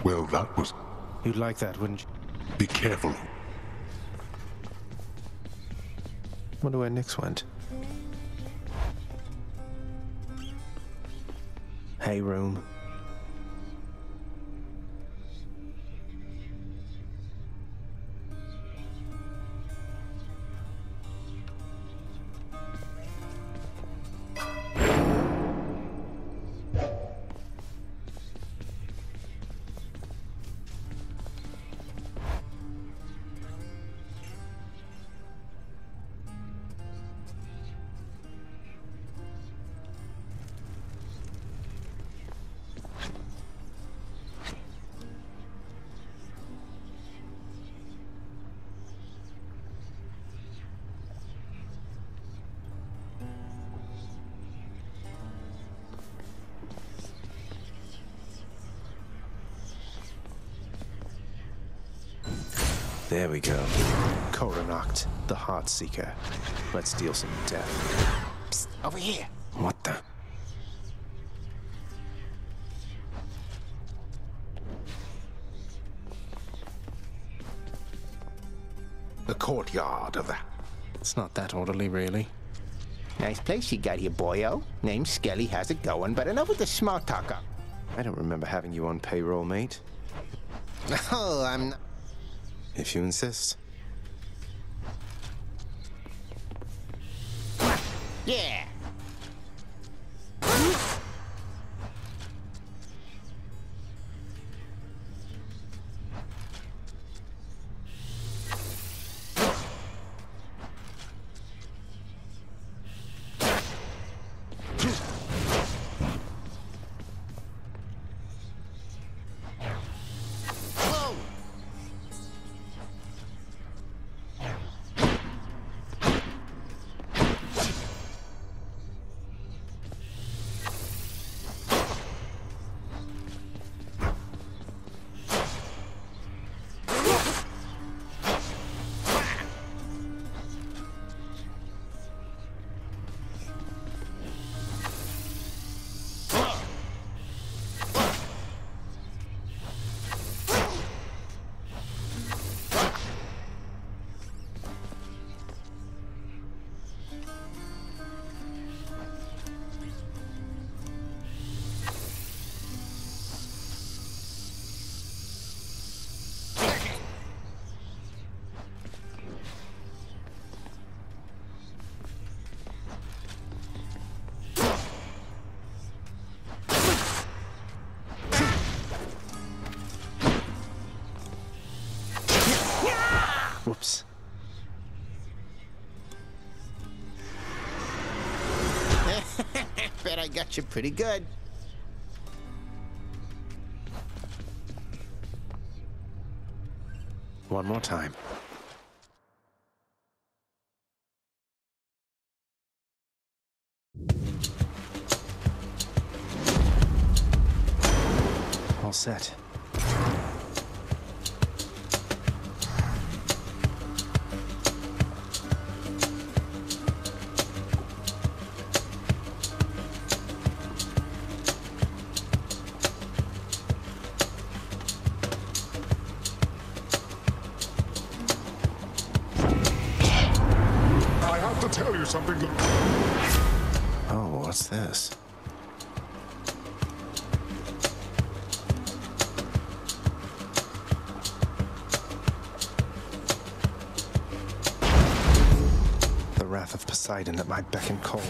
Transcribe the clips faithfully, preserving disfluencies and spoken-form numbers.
Well, that was... You'd like that, wouldn't you? Be careful. Wonder where Nix went. Hey, room. There we go. Coronacht, the Heartseeker. Let's deal some death. Psst, over here. What the? The courtyard of the... It's not that orderly, really. Nice place you got here, boyo. Name's Skelly, how's it going? But enough with the small talk up. I don't remember having you on payroll, mate. Oh, I'm not... If you insist. Yeah. Whoops. Bet I got you pretty good. One more time. All set. Tell you something. Oh, what's this? The wrath of Poseidon at my beck and call.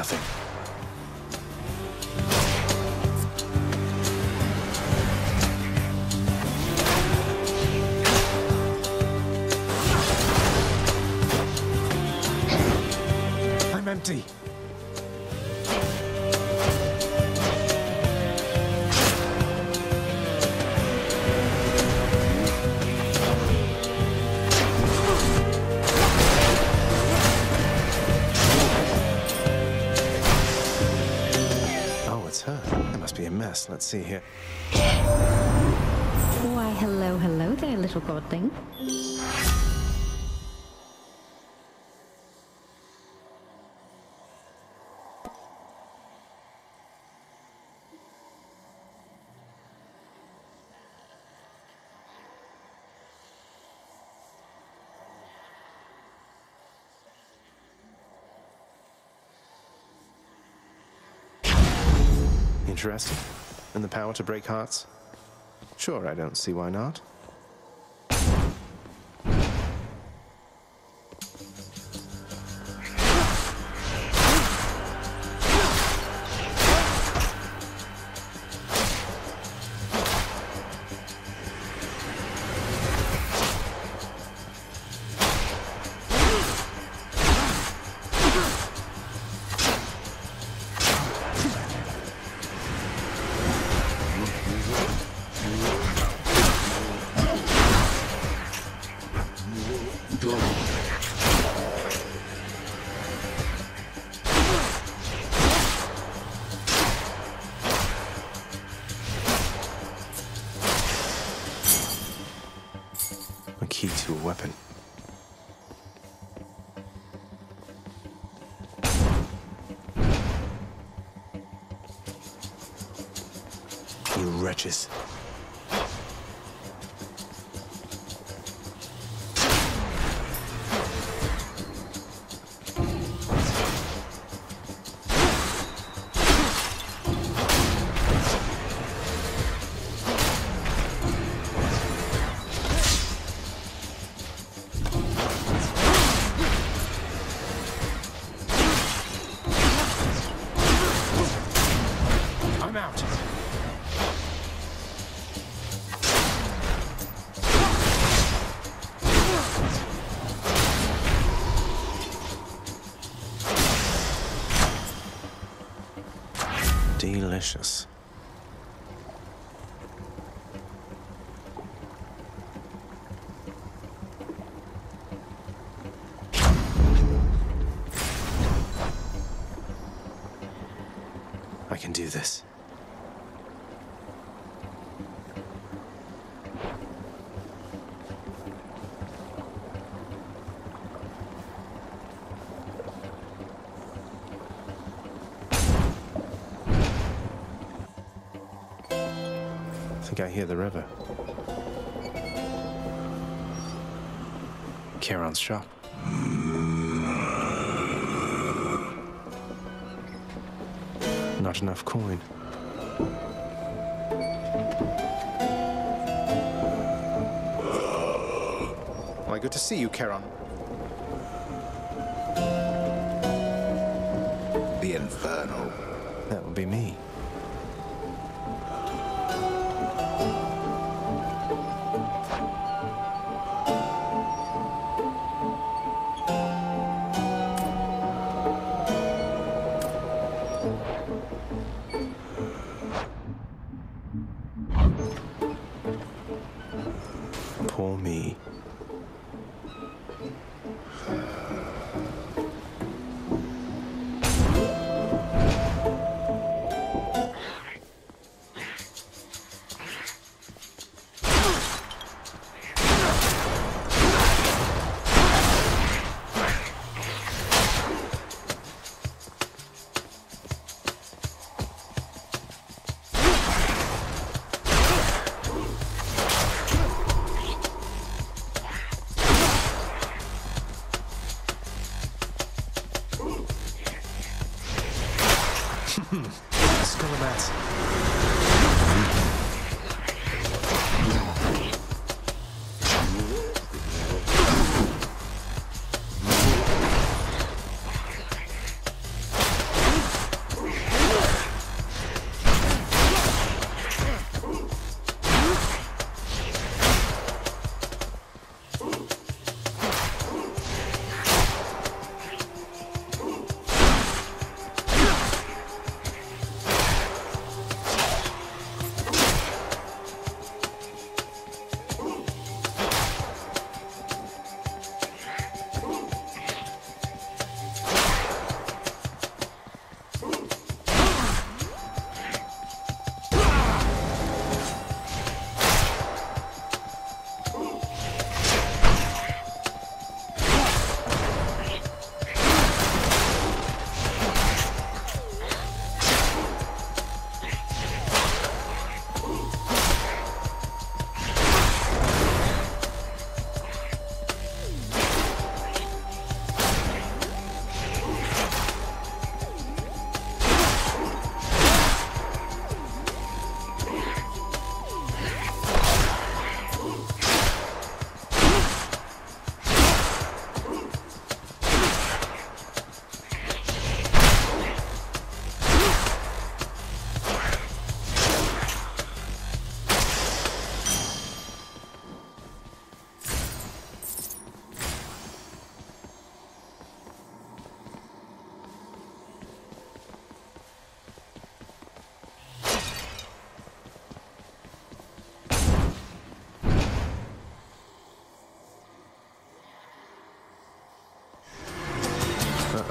nothing. I'm empty. Let's see here. Why, hello, hello there, little godling. Interested? In the power to break hearts? Sure, I don't see why not. A key to a weapon. You wretches. I'm out. Delicious. I can do this. I think I hear the river. Charon's shop. Not enough coin. Why, good to see you, Charon. The Inferno. That would be me. Poor me.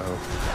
Uh-oh.